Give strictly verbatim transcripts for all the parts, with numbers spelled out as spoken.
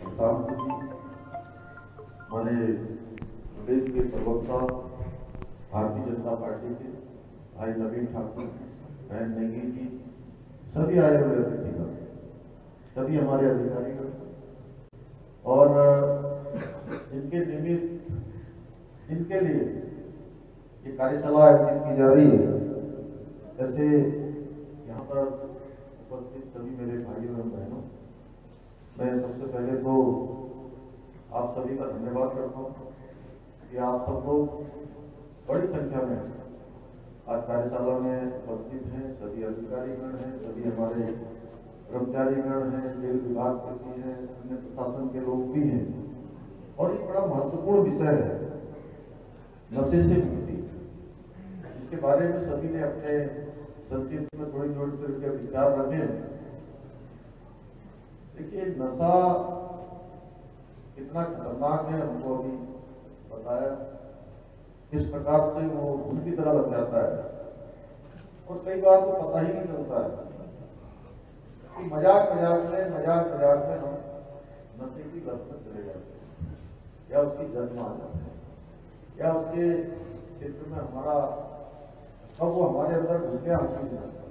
शांत जी, हमारे प्रदेश के प्रवक्ता भारतीय जनता पार्टी के भाई नवीन ठाकुर, बहन नेगी जी, सभी आए हुए अतिथिगण, सभी हमारे अधिकारीगण और इनके निमित्त इनके लिए ये कार्यशाला आयोजित की जा रही है। जैसे यहाँ पर उपस्थित सभी मेरे भाइयों एवं बहनों, मैं सबसे पहले तो आप सभी का धन्यवाद करता हूँ कि आप सब लोग बड़ी संख्या में आज कार्यशाला में उपस्थित हैं। सभी अधिकारीगण हैं, सभी हमारे कर्मचारीगण हैं, जेल विभाग के भी हैं, अन्य प्रशासन के लोग भी हैं। और ये बड़ा महत्वपूर्ण विषय है, नशे से मुक्ति, इसके बारे में सभी ने अपने संक्षिप्त में थोड़ी थोड़ी करके विचार रखे हैं। देखिए, नशा कितना खतरनाक है हमको अभी बताया, किस प्रकार से वो घुन की तरह लग जाता है और कई बार तो पता ही नहीं चलता है कि मजाक मजाक में मजाक मजाक में हम नशे की लत में चले जाते हैं या उसकी जद में आ जाते हैं या उसके क्षेत्र में हमारा अब वो हमारे अंदर घुस गया हमसे नहीं जाता।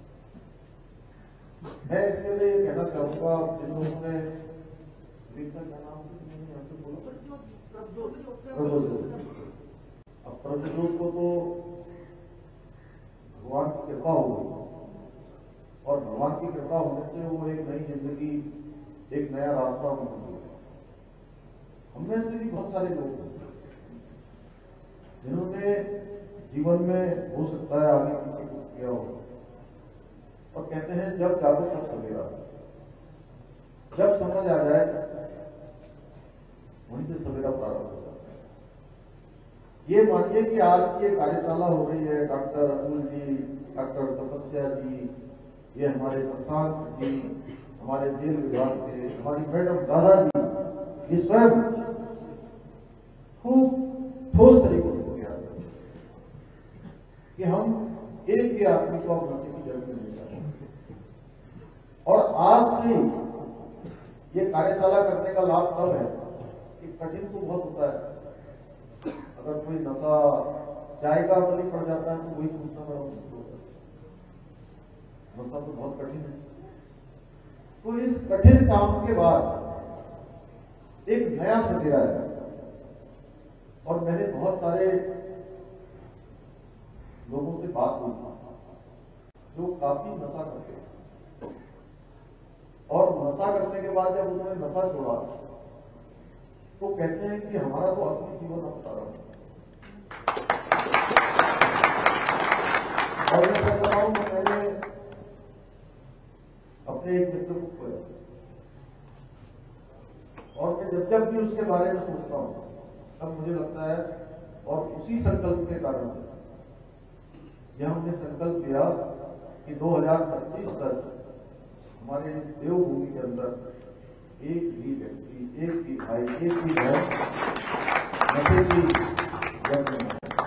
मैं इसके लिए ये कहना चाहूंगा, जिन लोगों ने अब प्रज्वल को तो भगवान की कृपा हो गई और भगवान की कृपा होने से वो एक नई जिंदगी, एक नया रास्ता बन गया। हममें से भी बहुत सारे लोग हैं जिन्होंने जीवन में हो सकता है आगे किसी को किया हो और कहते हैं जब जागो तब सवेरा, जब समझ आ जाए वहीं से सवेरा प्रारंभ हो जाता है। ये मानिए कि आज की कार्यशाला हो रही है, डॉक्टर अतुल जी, डॉक्टर तपस्या जी, ये हमारे प्रशांत जी, हमारे जेल विभाग के हमारी मैडम दादा जी, ये स्वयं खूब ठोस तरीके से प्रयास करें कि हम एक भी आदमी को अपनाने की जरूरत नहीं चाहते। और आज से ये कार्यशाला करने का लाभ तब है कि कठिन तो बहुत होता है। अगर कोई नशा चाय का बलि पड़ जाता है तो वही पूछना बड़ा मुश्किल होता है। नशा तो बहुत कठिन है। तो इस कठिन काम के बाद एक नया सवेरा है और मैंने बहुत सारे लोगों से बात हुई जो काफी नशा करते हैं और नशा करने के बाद जब उन्होंने नशा छोड़ा तो कहते हैं कि हमारा तो असली जीवन अब सारा है। और मैं कह रहा हूं कि मैंने अपने एक मित्र को खोया और मैं जब जब भी उसके बारे में सोचता हूं तब मुझे लगता है, और उसी संकल्प के कारण से यह हमने संकल्प लिया कि दो हज़ार पच्चीस तक हमारे इस देवभूमि के अंदर एक भी व्यक्ति, एक भी भाई, एक भी बहन नशे की जद में।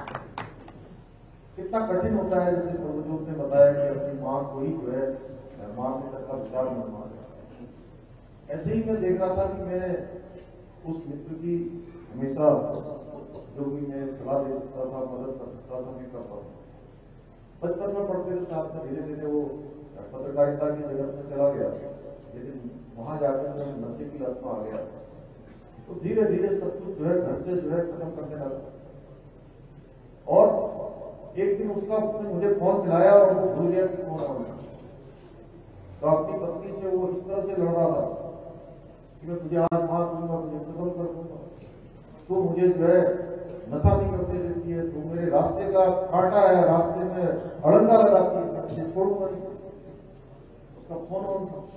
कितना कठिन होता है, जैसे प्रभुजोत ने बताया कि अपनी मां को ही जो है मारने तक का विचार न मारे। ऐसे ही मैं देख रहा था कि मैं उस मित्र की हमेशा जो भी मैं सलाह दे सकता था, मदद कर सकता था, मैं करता था। बचपन में पढ़ते थे साथ में, धीरे धीरे वो पत्रकारिता की जगत में चला गया, लेकिन वहां जाकर जब नशे की लत में आ गया तो धीरे धीरे सब कुछ जो है घर से जो है खत्म करने लगा। और एक दिन उसका उसने मुझे फोन मिलाया और वो भूल गया कि कौन आना। तो अपनी पत्नी से वो इस तरह से लड़ रहा था कि मैं तुझे आज मार दूंगा, तुझे खत्म कर दूंगा, तो मुझे जो है नशा नहीं करते देती है, तो मेरे रास्ते का कांटा है, रास्ते में अड़ंगा लगाती है, मैं तुझे छोड़ूंगा नहीं। उसका फोन ऑन था,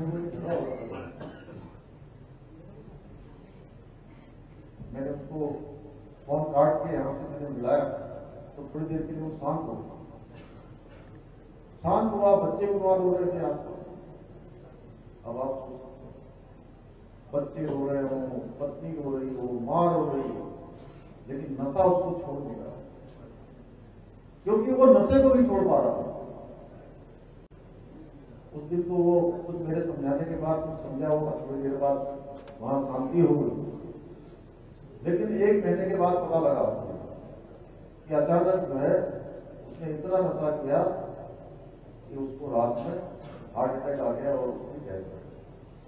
मैंने उसको फोन काट के यहां से मैंने मिलाया तो थोड़ी देर के लिए वो शांत हो गया। शांत हुआ, बच्चे बीमार हो रहे थे आसपास। अब आप बच्चे रो रहे हो, पत्नी रो रही हो, मां रो रही हो, लेकिन नशा उसको छोड़ नहीं रहा क्योंकि वो नशे को नहीं छोड़ पा रहा था। उस दिन तो वो कुछ मेरे समझाने के बाद कुछ समझा होगा, थोड़ी देर बाद वहां शांति हो गई। लेकिन एक महीने के बाद पता लगा कि अचानक जो है उसने इतना नशा किया कि उसको रात में हार्ट अटैक आ गया और उसकी डेथ हो गई।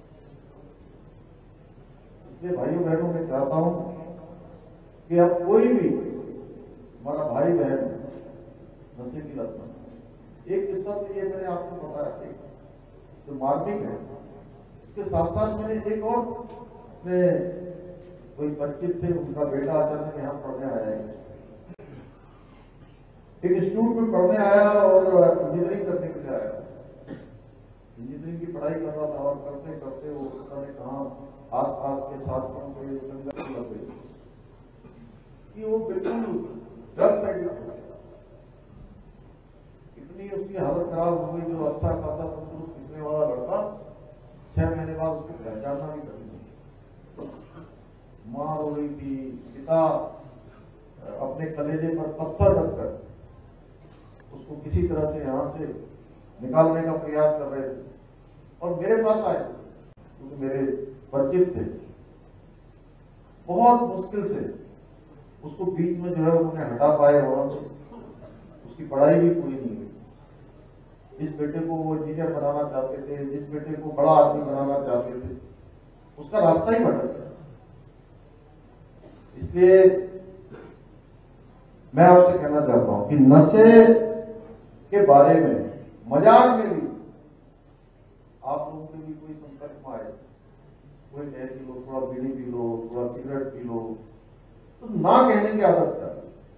इसलिए भाइयों बहनों मैं चाहता हूं कि अब कोई भी हमारा भाई बहन नशे की लत में, एक किस्सा तो ये मैंने आपको बताया था जो मार्मिक है। इसके साथ साथ मैंने एक और कोई परिचित थे, उनका बेटा अचानक यहाँ पढ़ने आया है, एक इंस्टीट्यूट में पढ़ने आया और इंजीनियरिंग करने के लिए आया। इंजीनियरिंग की पढ़ाई कर रहा था और करते करते वो पता नहीं कहाँ आस पास के साथियों को ये संगत लग गई कि वो बिल्कुल ड्रग्स एडिक्ट हो गया। इतनी उसकी हालत खराब हो गई, जो अच्छा खासा तंदुरुस्त दिखने वाला लड़का छह महीने बाद उसकी पहचानना भी करनी। मां रो रही थी, पिता अपने कलेजे पर पत्थर रखकर उसको किसी तरह से यहां से निकालने का प्रयास कर रहे थे और मेरे पास आए क्योंकि मेरे परिचित थे। बहुत मुश्किल से उसको बीच में जो है उन्होंने हटा पाए वहां से। उसकी पढ़ाई भी पूरी नहीं हुई। जिस बेटे को वो इंजीनियर बनाना चाहते थे, जिस बेटे को बड़ा आदमी बनाना चाहते थे, उसका रास्ता ही भटक गया। इसलिए मैं आपसे कहना चाहता हूं कि नशे के बारे में मजाक में भी आप लोगों के भी कोई संकट में आए, कोई कहे कि लो थोड़ा बीड़ी पी लो, थोड़ा सिगरेट पी लो, तो ना कहने की आदत कर,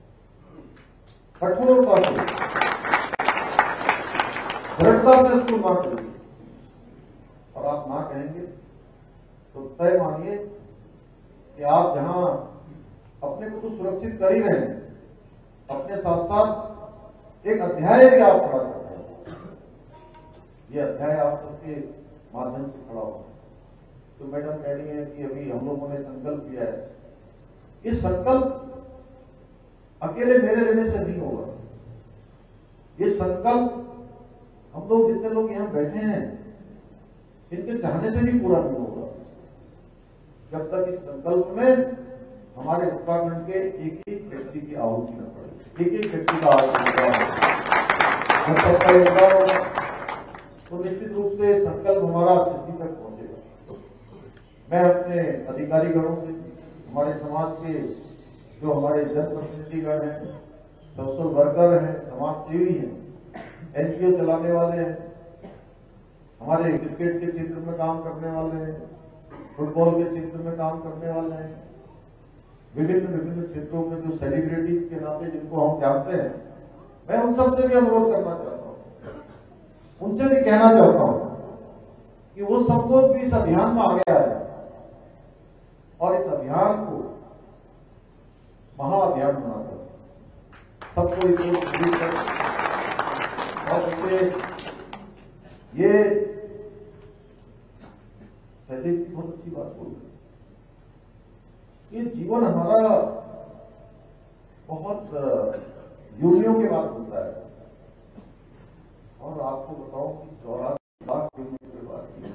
कठोरता से, दृढ़ता से इसको ना करिए। और आप ना कहेंगे तो तय मानिए कि आप जहां अपने को तो सुरक्षित कर ही रहे हैं, अपने साथ साथ एक अध्याय भी आप खड़ा कर रहे हैं। ये अध्याय आप सबके माध्यम से खड़ा होगा। तो मैडम कह रही है कि अभी हम लोगों ने संकल्प किया है। ये संकल्प अकेले मेरे लेने से नहीं होगा। ये संकल्प हम लोग जितने लोग यहां बैठे हैं इनके चाहने से भी पूरा नहीं होगा जब तक इस संकल्प में हमारे उत्तराखंड के एक एक व्यक्ति की आहुति न पड़े, एक एक व्यक्ति का आहुति जब तक का होगा तो निश्चित रूप से संकल्प हमारा सिद्धि तक पहुंचेगा। मैं अपने अधिकारीगणों से, हमारे समाज के जो हमारे जनप्रतिनिधिगण हैं, सोशल वर्कर हैं, समाज सेवी हैं, एनजीओ चलाने वाले हैं, हमारे क्रिकेट के क्षेत्र में काम करने वाले हैं, फुटबॉल के क्षेत्र में काम करने वाले हैं, विभिन्न विभिन्न क्षेत्रों में जो सेलिब्रिटी के नाते जिनको हम जानते हैं, मैं उन सबसे भी अनुरोध करना चाहता हूं, उनसे भी कहना चाहता हूं कि वो सब लोग भी इस अभियान में आगे आए और इस अभियान को महाअभियान बनाकर सबको इसको और इसे ये सहदेव की बहुत अच्छी बात बोल रही। ये जीवन हमारा बहुत योनियों के बाद होता है और आपको बताऊं कि चौरासी लाख योनियों के बाद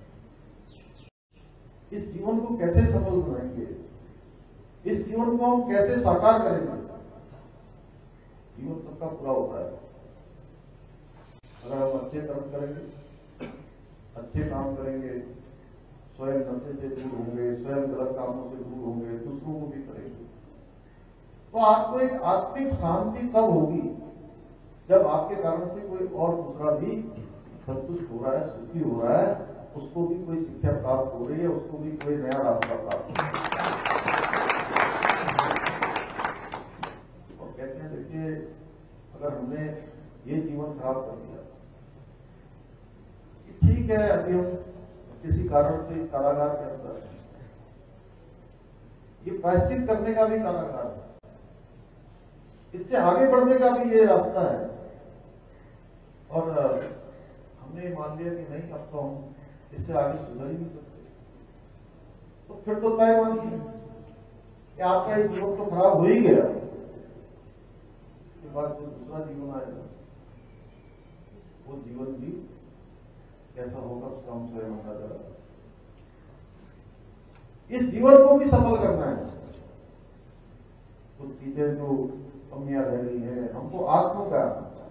इस जीवन को कैसे सफल बनाएंगे, इस जीवन को हम कैसे साकार करेंगे। जीवन सबका पूरा होता है अगर हम अच्छे कर्म करेंगे, अच्छे काम करेंगे, स्वयं नशे से दूर होंगे, स्वयं गलत कामों से दूर होंगे, दूसरों को भी करेंगे, तो आपको एक आत्मिक शांति तब होगी जब आपके कारण से कोई और दूसरा भी संतुष्ट हो रहा है, सुखी हो रहा है, उसको भी कोई शिक्षा प्राप्त हो रही है, उसको भी कोई नया रास्ता प्राप्त हो रहा है। और कहते हैं देखिए अगर हमने ये जीवन खराब कर दिया, ठीक है अभी हम किसी कारण से इस कारागार के अंदर, ये प्रायश्चित करने का भी कारागार है, इससे आगे बढ़ने का भी ये रास्ता है। और हमने मान लिया कि नहीं अब तो हम इससे आगे सुधर ही नहीं सकते, तो फिर तो तय मानिए कि आपका ये जीवन तो खराब हो ही गया, इसके बाद जो दूसरा जीवन आएगा वो जीवन भी कैसा होगा उसका हम स्वयं अंदाजा लगा। इस जीवन को भी सफल करना है। कुछ चीजें जो कमियां रह गई है, हमको आत्म का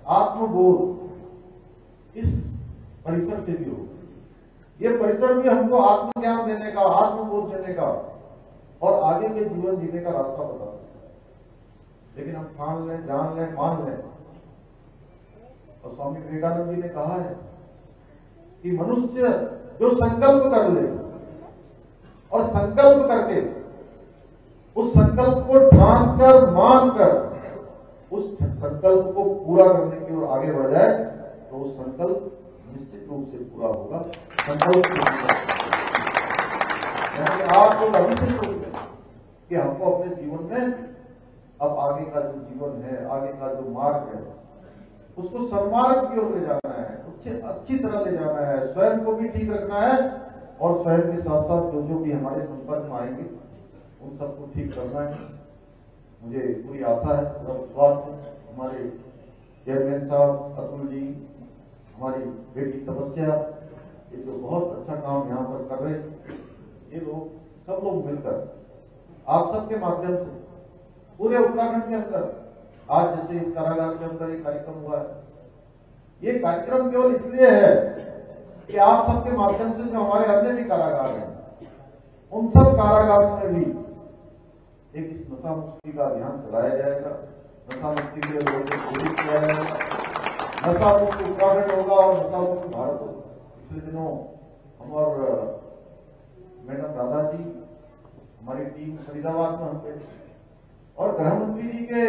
आत्मबोध इस परिसर से भी हो। ये परिसर भी हमको आत्मज्ञान देने का, आत्मबोध देने का और आगे के जीवन जीने का रास्ता बता सकता है। लेकिन हम ठान लें, जान लें, मान लें। और स्वामी विवेकानंद जी ने कहा है कि मनुष्य जो संकल्प कर ले और संकल्प करके उस संकल्प को ठान कर, मान कर उस संकल्प को पूरा करने की ओर आगे बढ़ जाए तो वो संकल्प निश्चित रूप से पूरा होगा। संकल्प आप लोग अभी से सोचते हैं कि हमको अपने जीवन में अब आगे का जो जीवन है, आगे का जो मार्ग है, उसको सन्मार्ग की ओर ले जाना है, अच्छी अच्छी तरह ले जाना है, स्वयं को भी ठीक रखना है और स्वयं के साथ साथ जो जो भी हमारे संपर्क में आएंगे उन सबको ठीक करना है। मुझे पूरी आशा है, पूरा विश्वास है, हमारे चेयरमैन साहब अतुल जी, हमारी बेटी तपस्या, ये जो बहुत अच्छा काम यहाँ पर कर रहे हैं, ये लोग सब लोग मिलकर आप सबके माध्यम से पूरे उत्तराखंड के अंदर आज जैसे इस कारागार के अंदर एक कार्यक्रम हुआ है, ये कार्यक्रम केवल इसलिए है कि आप सबके माध्यम से जो हमारे अन्य भी कारागार हैं उन सब कारागारों में भी एक इस नशा मुक्ति का अभियान चलाया जाएगा। नशा मुक्ति के लिए लोगों को प्रेरित किया जाएगा। नशा मुक्त उत्तराखंड होगा और नशा मुक्त भारत होगा। पिछले दिनों हम और मैडम राधा जी, हमारी टीम फरीदाबाद में हम गए और गृह मंत्री जी के,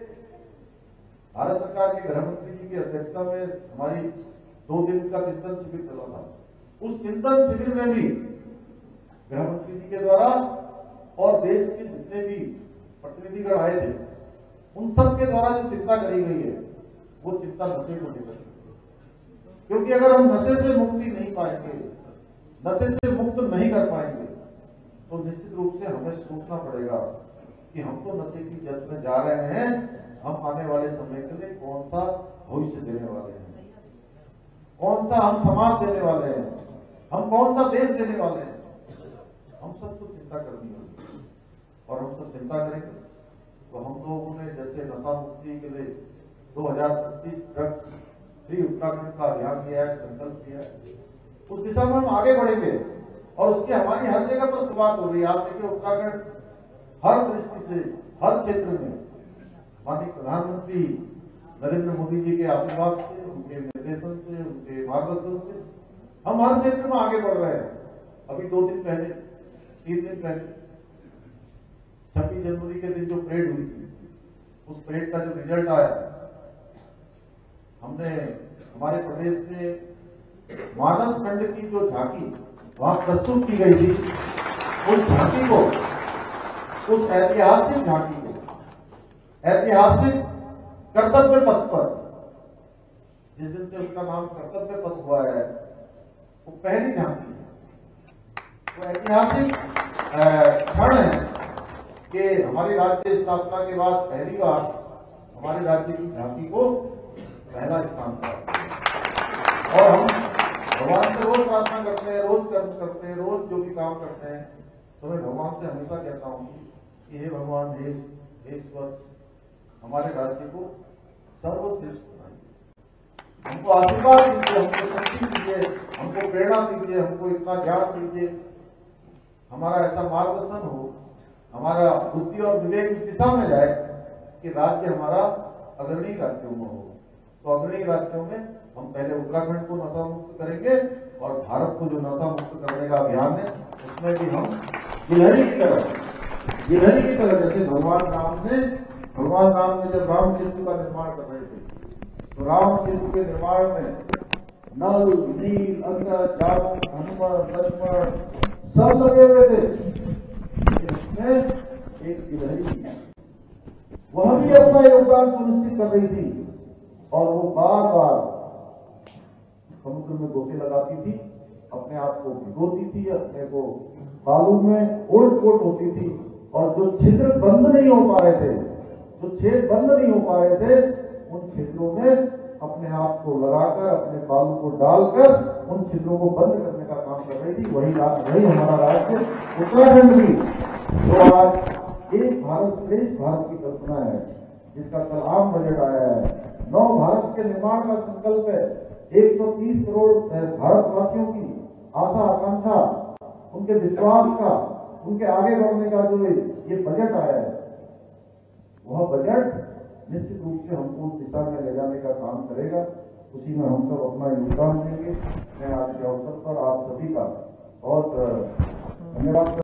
भारत सरकार के गृह मंत्री जी की अध्यक्षता में हमारी दो दिन का चिंतन शिविर चला था। उस चिंतन शिविर में भी गृह मंत्री जी के द्वारा और देश के जितने भी प्रतिनिधिगण आए थे उन सब के द्वारा जो चिंता करी गई है वो चिंता नशे को लेकर, क्योंकि अगर हम नशे से मुक्ति नहीं पाएंगे, नशे से मुक्त नहीं कर पाएंगे तो निश्चित रूप से हमें सोचना पड़ेगा कि हम तो नशे की जद में जा रहे हैं, हम आने वाले समय के लिए कौन सा भविष्य देने वाले हैं, कौन सा हम समाज देने वाले हैं, हम कौन सा देश देने वाले हैं। हम सबको चिंता करनी होगी और हम सब चिंता करेंगे तो हम लोगों ने जैसे नशा मुक्ति के लिए दो हजार पच्चीस ड्रग्स फ्री उत्तराखंड का अभियान किया है, संकल्प किया है, उस दिशा में हम आगे बढ़ेंगे और उसकी हमारी हर जगह पर शुरुआत हो रही है। आप देखिए उत्तराखंड हर दृष्टि से, हर क्षेत्र में माननीय प्रधानमंत्री नरेंद्र मोदी जी के आशीर्वाद से, उनके निर्देशन से, उनके मार्गदर्शन से हम हर क्षेत्र में आगे बढ़ रहे हैं। अभी दो दिन पहले, तीन दिन पहले छब्बीस जनवरी के दिन जो परेड हुई थी, उस परेड का जो रिजल्ट आया, हमने हमारे प्रदेश में मानस खंड की जो झांकी वहां प्रस्तुत की गई थी, उस झांकी को, उस ऐतिहासिक झांकी को, ऐतिहासिक कर्तव्य पथ पर, जिस दिन से उसका नाम कर्तव्य पथ हुआ है, वो पहली झांकी है। वो ऐतिहासिक क्षण है कि हमारी राज्य स्थापना के बाद पहली बार हमारे राज्य की झांकी को पहला स्थान पाया। और हम भगवान से रोज प्रार्थना करते हैं, रोज कर्म करते हैं, रोज जो भी काम करते हैं, तो मैं भगवान से हमेशा कहता हूँ कि हे भगवान, हे ईश्वर, हमारे राज्य को सर्वश्रेष्ठ बनाइए, हमको आशीर्वाद दीजिए, हमको शक्ति दीजिए, हमको प्रेरणा दीजिए, हमको इतना ज्ञान दीजिए, हमारा ऐसा मार्गदर्शन हो, हमारा बुद्धि और विवेक इस दिशा में जाए कि राज्य हमारा अग्रणी राज्यों में हो। तो अग्रणी राज्यों में हम पहले उत्तराखंड को नशा मुक्त करेंगे और भारत को जो नशा मुक्त करने का अभियान है उसमें भी हम गिलहरी की तरह, गिलहरी की तरह, जैसे भगवान राम ने भगवान राम ने जब राम सेतु का निर्माण कर रहे थे तो राम सेतु के निर्माण में नल, नील, अंगद, जामुन, हनुमान, लक्ष्मण सब लगे हुए थे, लेकिन उसमें एक गिलहरी वह भी अपना योगदान सुनिश्चित कर रही थी और वो बार बार समुद्र में गोते लगाती थी, अपने आप को भिगोती थी, अपने को बालू में ओल्ट पोट होती थी और जो छिद्र बंद नहीं हो पा रहे थे, जो छेद बंद नहीं हो पा रहे थे, उन क्षेत्रों में अपने आप को लगाकर, अपने बालों को डालकर उन छिद्रों को बंद करने का काम कर रही थी। वही वही हमारा राज्य उत्तराखंड भी, जो आज एक भारत श्रेष्ठ भारत की कल्पना है, जिसका कल आम बजट आया है, नौ भारत के निर्माण का संकल्प है, एक सौ तीस करोड़ भारतवासियों की आशा आकांक्षा, उनके विश्वास का, उनके आगे बढ़ने का जो ये बजट आया है, वह बजट निश्चित रूप से हमको उस दिशा में ले जाने का काम करेगा। उसी में हम सब अपना योगदान देंगे। मैं आज के अवसर पर आप सभी का बहुत धन्यवाद।